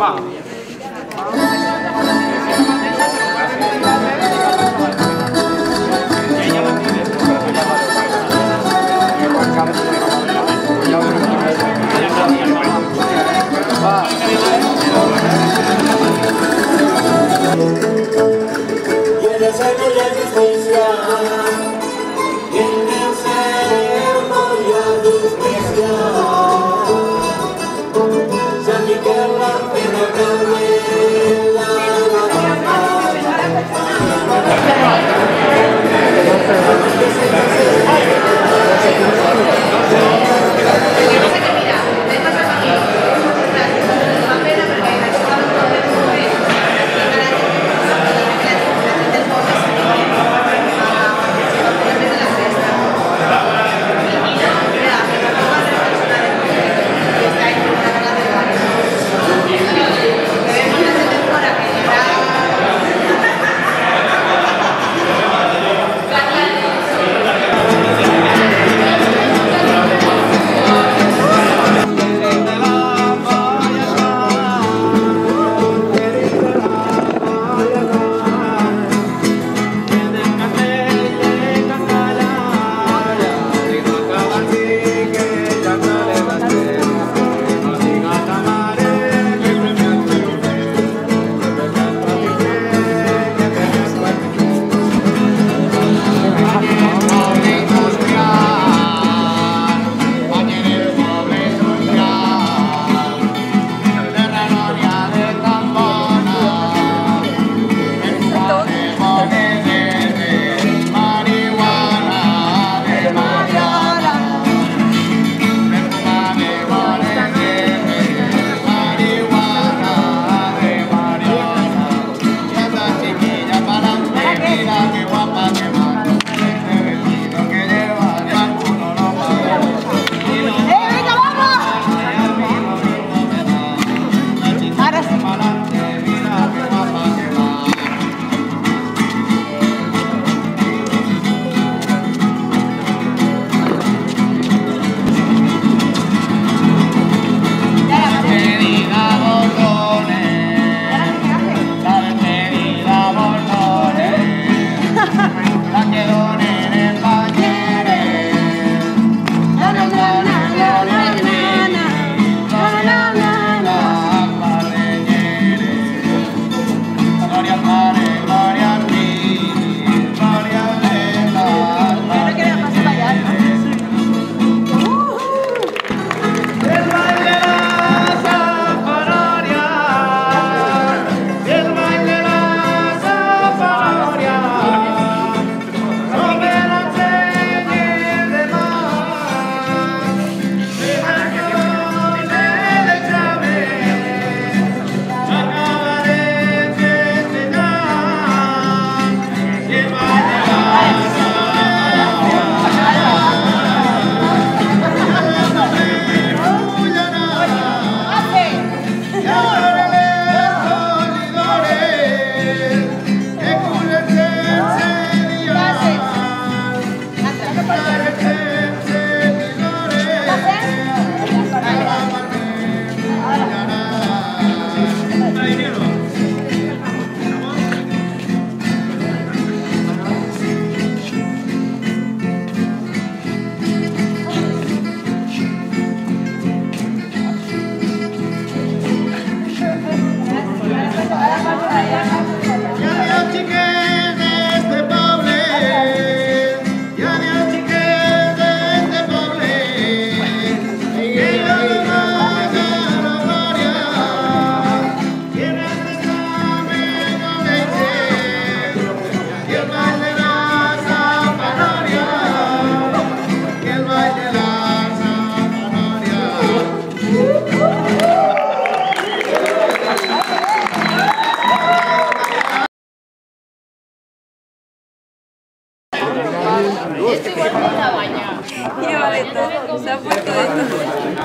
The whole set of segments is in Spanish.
Esto igual con una baña. Y vale todo, se ha puesto esto.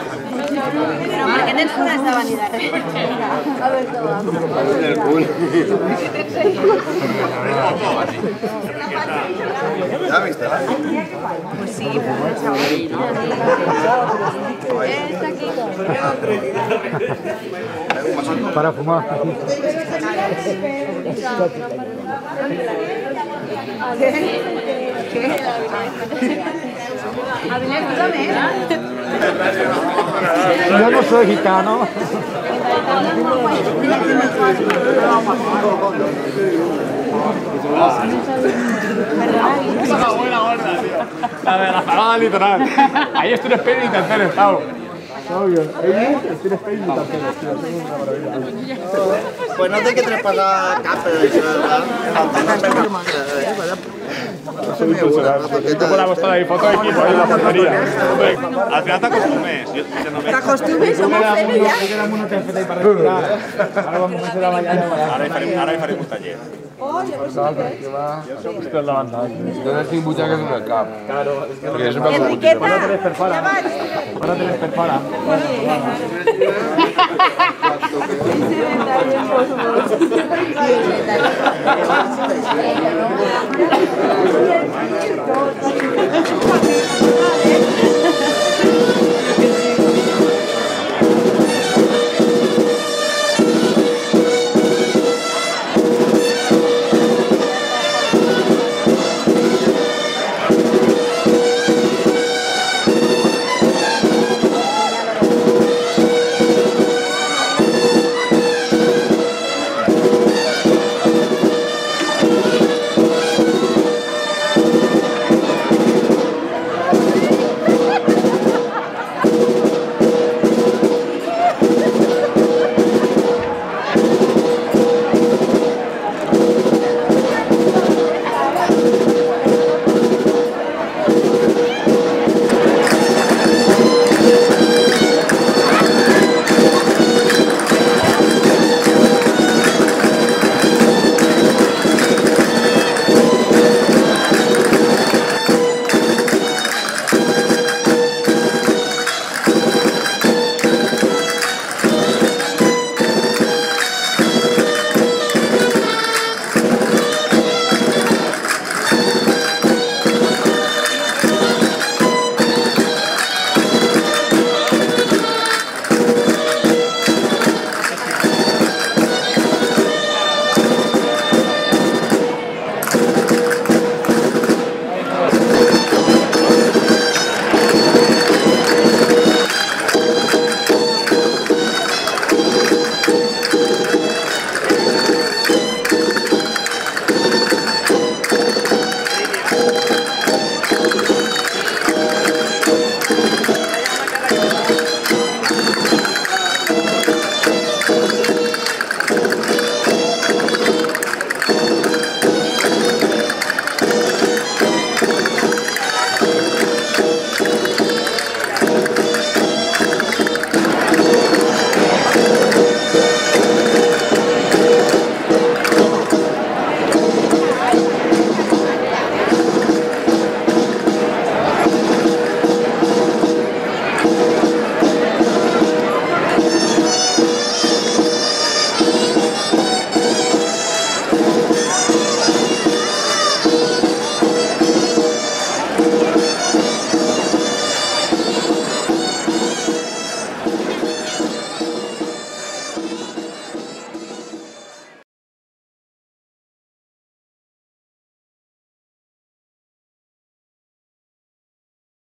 Pero ¿por qué tienes una sabanita? A ver todo. ¿Ya viste? Pues sí, pues ahí, ¿no? Está aquí. Para fumar. Yo no soy gitano. La de la parada litoral. Ahí estoy en Spain y tercer estado. Obvio. Estoy en Spain y tercer estado. Pues no té que traspassar cap per això, Yo por la postada de foto de equipo ahí en la portería. Al final te acostumbres. ¿Te acostumbres? Somos felices ya. Ara hi farem un taller. Esto es la banda. Entonces sin butxaques en el cap. Perquè és un Enriqueta, Ahora te les perfora. Ahora te les perfora. Ese detalle,